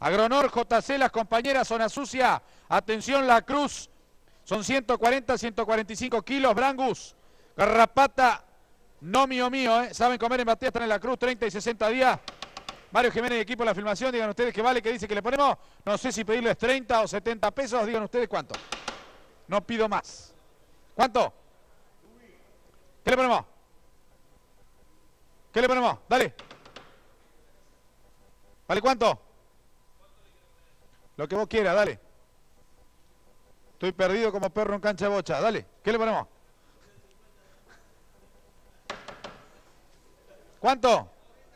Agronor, JC, las compañeras, zona sucia. Atención, La Cruz. Son 140, 145 kilos. Brangus, Garrapata, no mío, saben comer en batalla, están en La Cruz, 30 y 60 días. Mario Jiménez y equipo de la filmación, digan ustedes qué vale, qué dice que le ponemos. No sé si pedirles 30 o 70 pesos, digan ustedes cuánto. No pido más. ¿Cuánto? ¿Qué le ponemos? ¿Qué le ponemos? Dale. ¿Vale cuánto? Lo que vos quieras, dale. Estoy perdido como perro en cancha de bocha, dale. ¿Qué le ponemos? ¿Cuánto?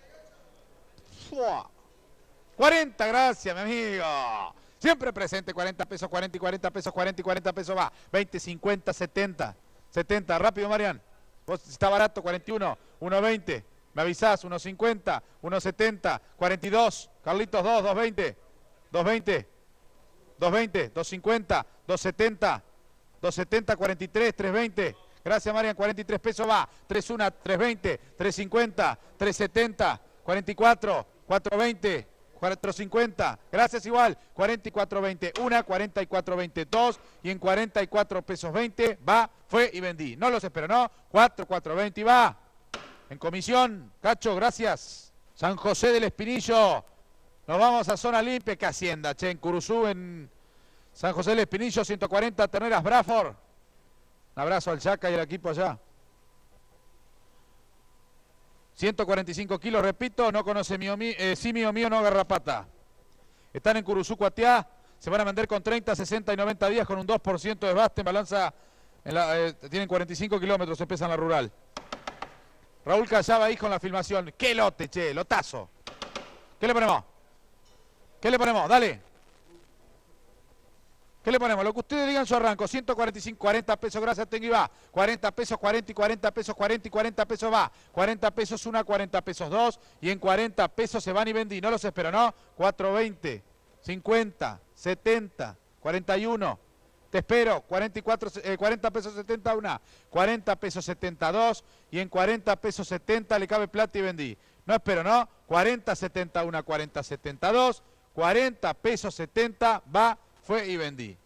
40, gracias, mi amigo. Siempre presente, 40 pesos, 40 y 40 pesos, 40 y 40 pesos va. 20, 50, 70. 70, rápido, Marian. Vos si está barato, 41, 1.20. Me avisás, 1.50, 1.70, 42. Carlitos, 2, 2.20. 2.20. 2.20, 2.50, 2.70. 2.70, 43, 3.20. Gracias, Marian, 43 pesos va. 3.1, 3.20, 3.50, 3.70, 44, 4.20, 4.50. Gracias igual. 44.20, 1, 44.20, 2. Y en 44 pesos 20 va, fue y vendí. No los espero, ¿no? 4.20 y va. En comisión, Cacho, gracias. San José del Espinillo. Nos vamos a zona limpia, que hacienda, che, en Curuzú, en San José del Espinillo, 140 terneras Bradford. Un abrazo al Chaca y al equipo allá. 145 kilos, repito, no conoce sí mío, no Garrapata. Están en Curuzú, Cuatiá, se van a vender con 30, 60 y 90 días con un 2% de baste en balanza, tienen 45 kilómetros, se pesan la rural. Raúl Callaba ahí con la filmación. ¡Qué lote, che! Lotazo. ¿Qué le ponemos? ¿Qué le ponemos? Dale. ¿Qué le ponemos? Lo que ustedes digan su arranco. 145, 40 pesos, gracias, tengo y va. 40 pesos, 40 y 40 pesos, 40 y 40 pesos va. 40 pesos una, 40 pesos dos. Y en 40 pesos se van y vendí. No los espero, ¿no? 4.20, 50, 70, 41. Te espero. 44, 40 pesos 71. 40 pesos 72. Y en 40 pesos 70 le cabe plata y vendí. No espero, ¿no? 40, 71, 40, 72. 40 pesos 70 va. Fue y vendí.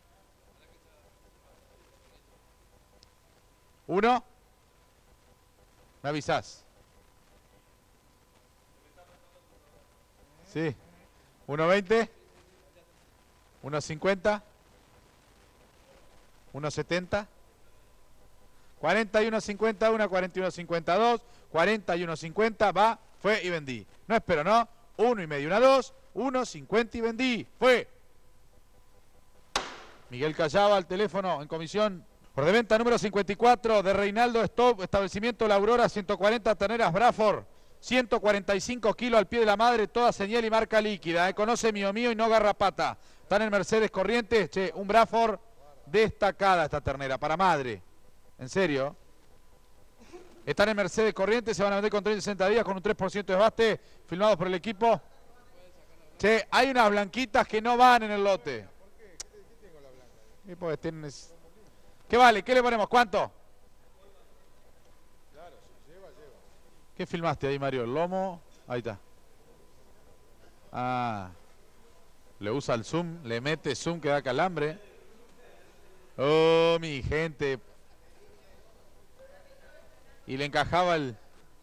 1. ¿Me avisás? Sí. 1.20. 1.50. 1.70. 41.51, 41.52. 41.50 va. Fue y vendí. No espero, ¿no? 1.5, 1, 2. 1.50 y vendí. Fue. Miguel Callaba al teléfono en comisión. Por de venta número 54 de Reinaldo Stop, establecimiento La Aurora, 140 terneras Bradford, 145 kilos al pie de la madre, toda señal y marca líquida. Conoce mío y no Garrapata. Están en Mercedes Corrientes, che, un Bradford destacada esta ternera, para madre. En serio. Están en Mercedes Corrientes, se van a vender con 30 y 60 días con un 3% de baste, filmados por el equipo. Che, hay unas blanquitas que no van en el lote. ¿Qué vale? ¿Qué le ponemos? ¿Cuánto? ¿Qué filmaste ahí, Mario? El lomo. Ahí está. Ah. Le usa el zoom. Le mete zoom que da calambre. Oh, mi gente. Y le encajaba el...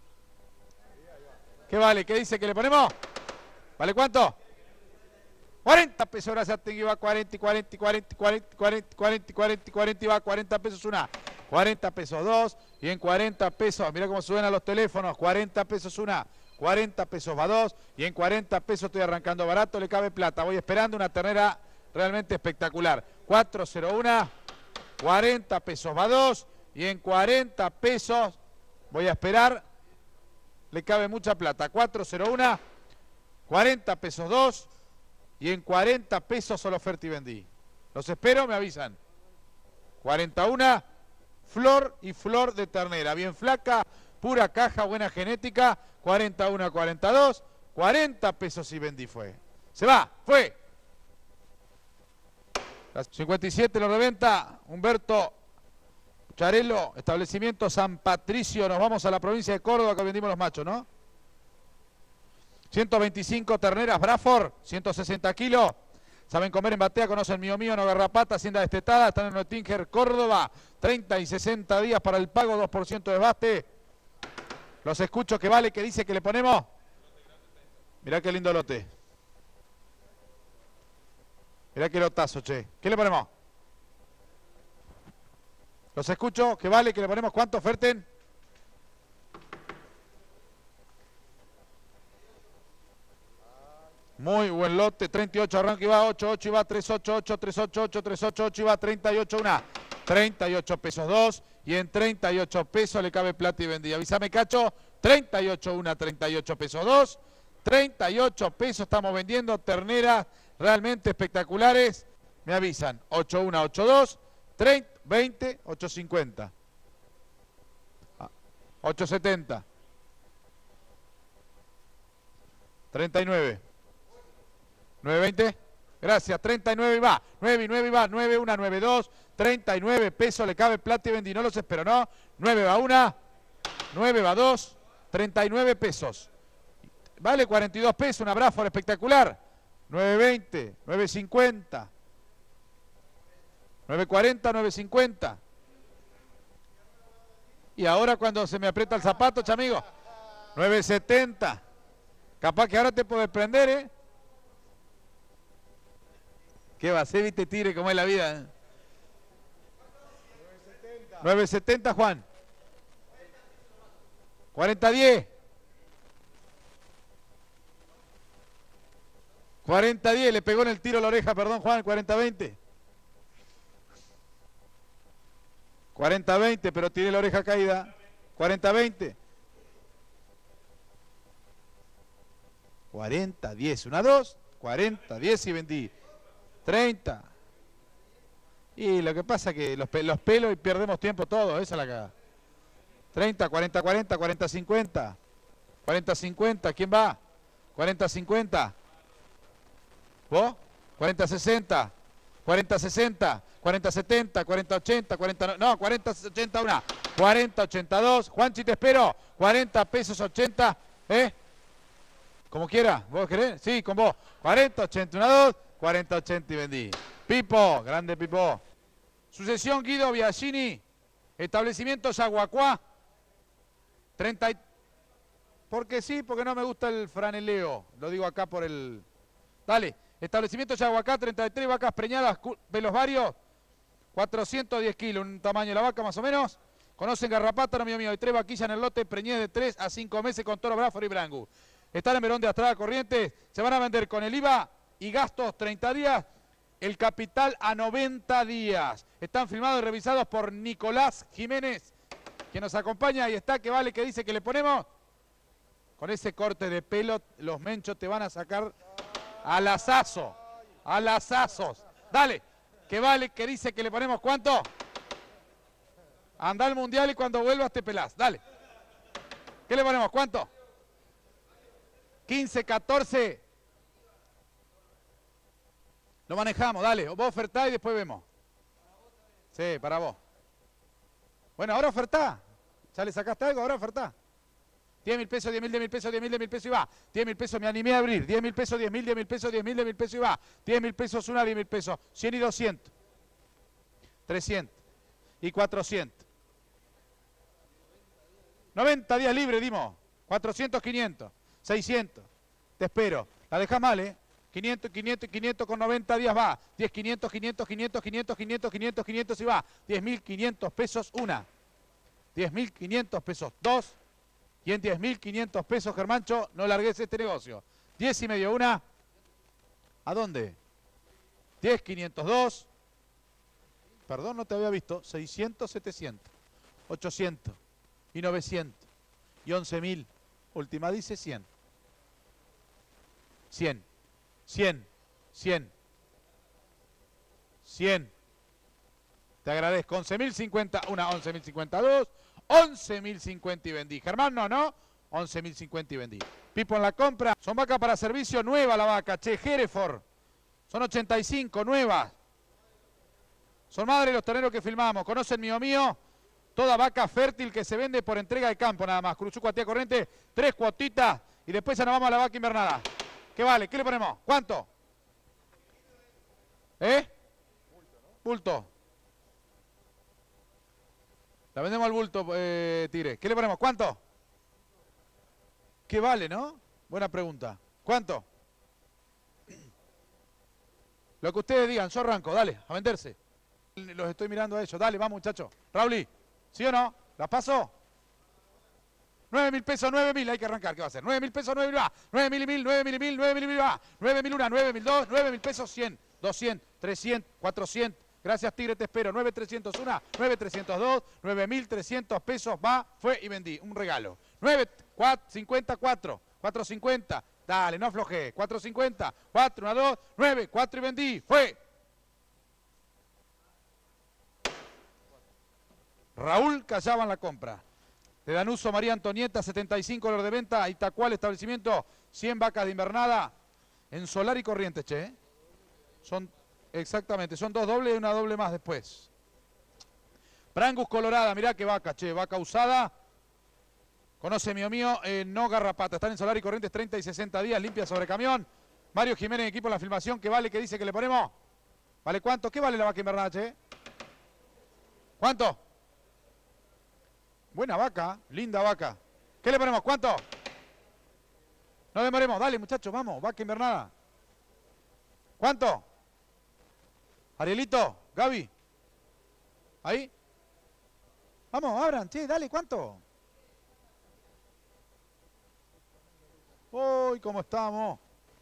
¿Qué vale? ¿Qué dice que le ponemos? ¿Vale cuánto? 40 pesos, gracias, tengo y va 40, 40, 40, 40, 40, 40, 40, 40 y va 40 pesos una, 40 pesos dos, y en 40 pesos, mira cómo suenan los teléfonos, 40 pesos una, 40 pesos va dos, y en 40 pesos estoy arrancando barato, le cabe plata, voy esperando una ternera realmente espectacular, 401, 40 pesos va dos, y en 40 pesos voy a esperar, le cabe mucha plata, 401, 40 pesos dos, y en 40 pesos solo oferta y vendí. Los espero, me avisan. 41, flor y flor de ternera. Bien flaca, pura caja, buena genética. 41, 42, 40 pesos y vendí fue. Se va, fue. 57 lo reventa Humberto Charelo, establecimiento San Patricio. Nos vamos a la provincia de Córdoba que vendimos los machos, ¿no? 125 terneras Braford, 160 kilos. Saben comer en batea, conocen Mío Mío, no garrapata, hacienda destetada. Están en Oettinger, Córdoba. 30 y 60 días para el pago, 2% de baste. Los escucho, que vale, que dice que le ponemos. Mirá qué lindo lote. Mirá qué lotazo, che. ¿Qué le ponemos? Los escucho, que vale, que le ponemos. ¿Cuánto oferten? Muy buen lote, 38, arranque y va, 8 y va, 388, 388, 388 y va, 38, una. 38 pesos 2 y en 38 pesos le cabe plata y vendida. Avísame, Cacho, 38 una, 38 pesos 2, 38 pesos estamos vendiendo terneras realmente espectaculares. Me avisan, 8 1, 8 2, 30, 20, 850, 870, 39, 920. Gracias, 39 y va, 9 y 9 y va, 9, 1, 9, 2, 39 pesos le cabe plata y vendí, no los espero, ¿no? 9 va 1, 9 va 2, 39 pesos. Vale 42 pesos, una Braford espectacular. 920, 950, 940, 950. Y ahora cuando se me aprieta el zapato, chamigo, 970. Capaz que ahora te puedes prender, ¿eh? ¿Qué va a hacer, viste, tigre, como es la vida? 970, Juan. 40-10. 40-10, le pegó en el tiro la oreja, perdón, Juan, 40-20. 40-20, pero tiene la oreja caída. 40-20. 40-10, una 2, 40-10 y vendí. 30. Y lo que pasa es que los pelos y perdemos tiempo todos, esa es la cagada. 30, 40, 40, 40, 50. 40, 50, ¿quién va? 40, 50. ¿Vos? 40, 60. 40, 60. 40, 70. 40, 80. 40, no, 40, 80, una. 40, 82. Juanchi, te espero. 40 pesos, 80. ¿Eh? Como quiera. ¿Vos querés? Sí, con vos. 40, 80, una, 2. 40, 80 y vendí. Pipo, grande Pipo. Sucesión Guido Biagini. Establecimiento Yaguacuá. 30. Porque sí, porque no me gusta el franeleo. Lo digo acá por el... Dale. Establecimiento Yaguacá, 33 vacas preñadas, pelos varios. 410 kilos, un tamaño de la vaca más o menos. Conocen garrapata, no mío mío. Hay 3 vaquillas en el lote, preñadas de 3 a 5 meses con toro Braford y Brangu. Están en Verón de Astrada Corrientes. Se van a vender con el IVA y gastos 30 días, el capital a 90 días. Están filmados y revisados por Nicolás Jiménez, que nos acompaña y está, que vale, que dice que le ponemos. Con ese corte de pelo, los menchos te van a sacar al asazo, a las azos. Dale, que vale, que dice que le ponemos, ¿cuánto? Anda al mundial y cuando vuelvas te pelás, dale. ¿Qué le ponemos, cuánto? 15, 14. Lo manejamos, dale. Vos ofertá y después vemos. Sí, para vos. Bueno, ahora ofertá. ¿Ya le sacaste algo? Ahora ofertá. 10.000 pesos, 10.000, 10.000 pesos, 10.000, 10.000 pesos y va. 10.000 pesos, me animé a abrir. 10.000 pesos, 10.000, 10.000 pesos, 10.000, 10.000 pesos y va. 10.000 pesos una, 10.000 pesos. 100 y 200. 300. Y 400. 90 días libres, dimos. 400, 500. 600. Te espero. La dejás mal, ¿eh? 500, 500, 500 con 90 días va. 10, 500, 500, 500, 500, 500, 500, 500 y va. 10.500 pesos una. 10.500 pesos dos. Y en 10.500 pesos, Germancho, no largues este negocio. 10 y medio una. ¿A dónde? 10, 502. Perdón, no te había visto. 600, 700. 800. Y 900. Y 11.000. Última dice 100. 100. 100. 100. 100. Te agradezco. 11.050. Una, 11.052. 11.050 y vendí. Germán, no, ¿no? 11.050 y vendí. Pipo en la compra. Son vacas para servicio, nueva la vaca. Che, Hereford. Son 85, nuevas. Son madres los terneros que filmamos. ¿Conocen Mío Mío? Toda vaca fértil que se vende por entrega de campo nada más. Cruzuco, Atía Corriente, 3 cuotitas Y después ya nos vamos a la vaca invernada. ¿Qué vale? ¿Qué le ponemos? ¿Cuánto? Bulto. La vendemos al bulto, Tigre. ¿Qué le ponemos? ¿Cuánto? ¿Qué vale, no? Buena pregunta. ¿Cuánto? Lo que ustedes digan, yo arranco, dale, a venderse. Los estoy mirando a ellos, dale, vamos muchachos. Rauli, ¿sí o no? ¿La paso? 9.000 pesos, 9.000, hay que arrancar, ¿qué va a hacer? 9.000 pesos, 9.000 va. 9.000 y 1.000, 9.000 y 1.000, 9.000 y 1.000 va. 9.000 una, 9.000 dos, 9.000 pesos, 100, 200, 300, 400. Gracias Tigre, te espero. 9.301, 9.302, 9.300 pesos, va, fue y vendí. Un regalo. 9.54, 4.50. Dale, no aflojé. 4.50, 4, 1, 2, 9, 4 y vendí. Fue. Raúl Callaba en la compra. De Danuso María Antonieta, 75 dólares de venta. Itacual establecimiento, 100 vacas de invernada. En Solar y Corrientes, che. Son, exactamente, son 2 dobles y una doble más después. Brangus Colorada, mirá qué vaca, che. Vaca usada. Conoce mío, no garrapata. Están en Solar y Corrientes 30 y 60 días, limpia sobre camión. Mario Jiménez, equipo en la filmación. ¿Qué vale? ¿Qué dice que le ponemos? ¿Vale cuánto? ¿Qué vale la vaca invernada, che? ¿Cuánto? Buena vaca, linda vaca. ¿Qué le ponemos? ¿Cuánto? No demoremos, dale muchachos, vamos, vaca invernada. ¿Cuánto? Arielito, Gaby. ¿Ahí? Vamos, abran, che, dale, ¿cuánto? Uy, ¿cómo estamos?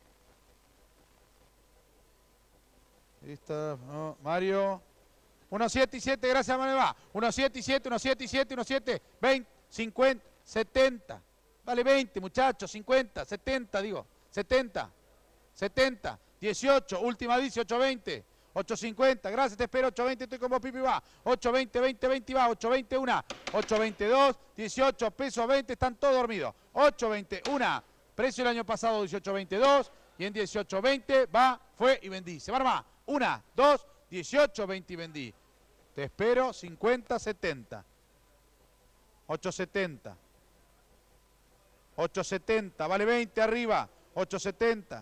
Listo, no, Mario. 1.7 y 7, gracias Manuel. 1.7 y 7, 1.7 y 7, 1.7, 20, 50, 70. Dale 20, muchachos, 50, 70, digo. 70, 70, 18, última 18, 20. 8.50, gracias, te espero, 8.20, estoy con vos, Pipi, va. 8.20, 20, 20, va. 8.20, 1, 8.20, 2, 18 pesos, 20, están todos dormidos. 8.20, 1, precio el año pasado, 18.22, y en 18.20, va, fue y vendí. Se va armar, 1, 2, 18, 20 y vendí. Te espero, 50, 70. 8.70. 8.70, vale 20 arriba. 8.70.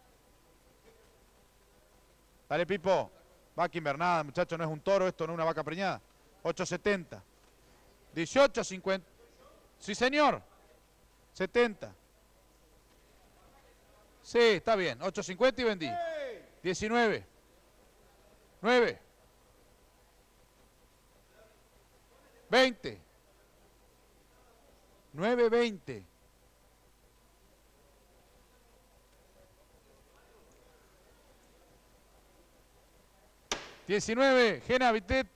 Dale, Pipo. Vaca invernada, muchachos, no es un toro esto, no es una vaca preñada. 8.70. 18.50. Sí, señor. 70. Sí, está bien. 8.50 y vendí. 19. 9. 20. 9, 20. 19, Gena Vitet,